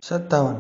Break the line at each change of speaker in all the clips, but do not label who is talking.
57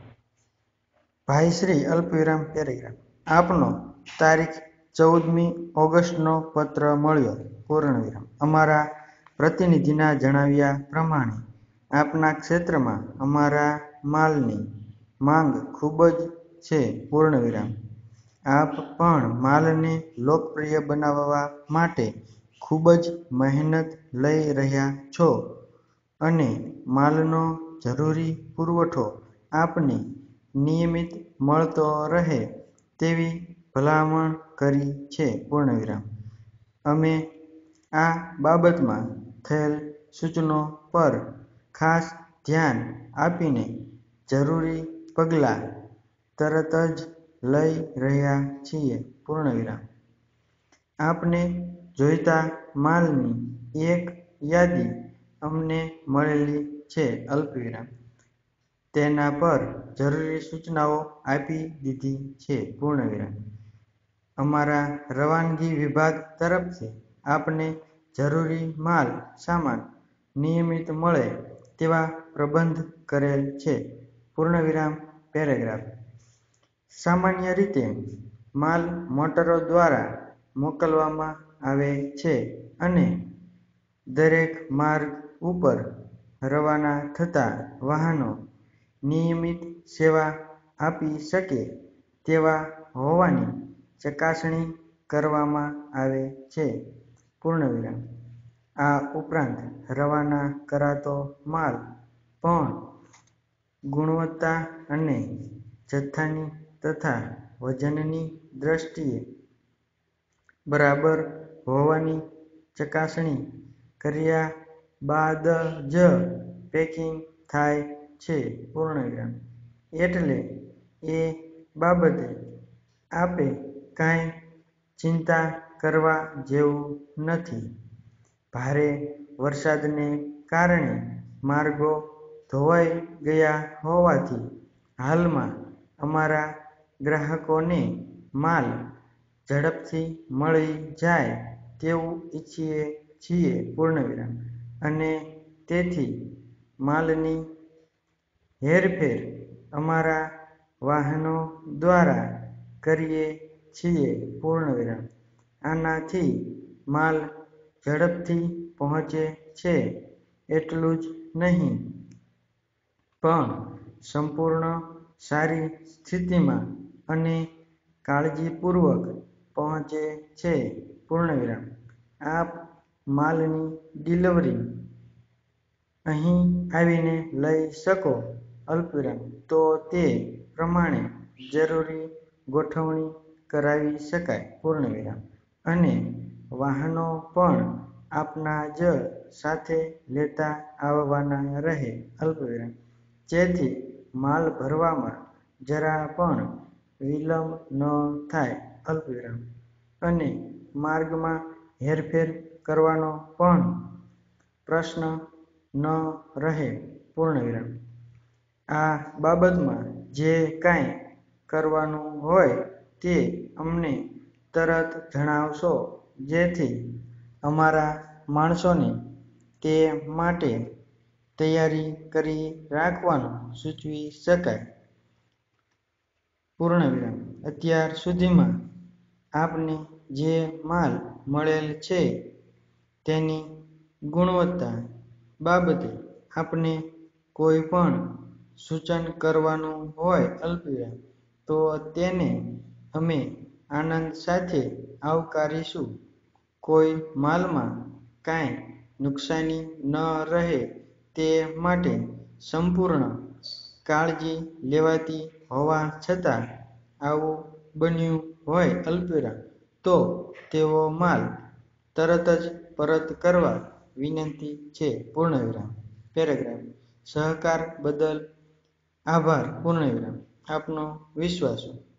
ભાઈશ્રી અલ્પવિરામ પેરેગ્રાફ આપનો તારીખ 14મી ઓગસ્ટનો પત્ર મળ્યો પૂર્ણવિરામ અમારા પ્રતિનિધિના જણાવ્યા પ્રમાણે આપના ક્ષેત્રમાં અમારા માલની માંગ ખૂબ જ છે પૂર્ણવિરામ આપ પણ માલને લોકપ્રિય બનાવવા માટે ખૂબ જ મહેનત લઈ રહ્યા છો અને માલનો જરૂરી પુરવઠો આપને નિયમિત મળતો રહે તેવી ભલામણ કરી છે પૂર્ણવિરામ અમે આ બાબતમાં થયેલ સૂચનો પર ખાસ ધ્યાન આપીને જરૂરી પગલાં તરત જ લઈ રહ્યા છીએ પૂર્ણવિરામ આપને જોઈતા માલની એક યાદી અમને મળેલી છે અલ્પવિરામ તેના પર જરૂરી સૂચનાઓ આપી દીધી છે પૂર્ણવિરામ અમારા રવાનગી વિભાગ તરફથી આપને જરૂરી માલ સામાન નિયમિત મળે તેવા પ્રબંધ કરેલ છે પૂર્ણવિરામ પેરેગ્રાફ સામાન્ય રીતે માલ મોટરો દ્વારા મોકલવામાં આવે છે અને દરેક માર્ગ ઉપર રવાના થતા વાહનો નિયમિત સેવા આપી શકે તેવા હોવાની ચકાસણી કરવામાં આવે છે પૂર્ણવિરામ આ ઉપરાંત રવાના કરાતો માલ પણ ગુણવત્તા અને જથ્થાની તથા વજનની દ્રષ્ટિએ બરાબર હોવાની ચકાસણી કર્યા બાદ જ પેકિંગ થાય છે પૂર્ણવિરામ એટલે એ બાબતે આપે કાંઈ ચિંતા કરવા જેવું નથી ભારે વરસાદને કારણે માર્ગો ધોવાઈ ગયા હોવાથી હાલમાં અમારા ગ્રાહકોને માલ ઝડપથી મળી જાય તેવું ઈચ્છીએ છીએ પૂર્ણવિરામ અને તેથી માલની હેરફેર અમારા વાહનો દ્વારા કરીએ છીએ પૂર્ણવિરામ આનાથી માલ ઝડપથી પહોંચે છે એટલું જ નહીં પણ સંપૂર્ણ સારી સ્થિતિમાં અને કાળજીપૂર્વક પહોંચે છે પૂર્ણવિરામ આપ માલની ડિલિવરી અહીં આવીને લઈ શકો અલ્પવિરામ તો તે પ્રમાણે જરૂરી ગોઠવણી કરાવી શકાય પૂર્ણવિરામ અને વાહનો પણ આપના જ સાથે લેતા આવવાના રહે અલ્પવિરામ જેથી માલ ભરવામાં જરા પણ વિલંબ ન થાય અલ્પવિરામ અને માર્ગમાં હેરફેર કરવાનો પણ પ્રશ્ન ન રહે પૂર્ણવિરામ આ બાબતમાં જે કાંઈ કરવાનું હોય તે અમને તરત જણાવશો જેથી અમારા માણસોને તે માટે તૈયારી કરી રાખવાનું સૂચવી શકાય પૂર્ણવિરામ અત્યાર સુધીમાં આપને જે માલ મળેલ છે તેની ગુણવત્તા બાબતે આપને કોઈ પણ સૂચન કરવાનું હોય અલ્પવિરામ તો તેને અમે આનંદ સાથે આવકારીશું કોઈ માલમાં કાંઈ નુકસાની ન રહે તે માટે સંપૂર્ણ કાળજી લેવાતી હોવા છતાં આવું બન્યું હોય અલ્પવિરામ તો તેવો માલ તરત જ પરત કરવા વિનંતી છે પૂર્ણવિરામ પેરેગ્રાફ સહકાર બદલ આભાર પૂર્ણવિરામ આપનો વિશ્વાસો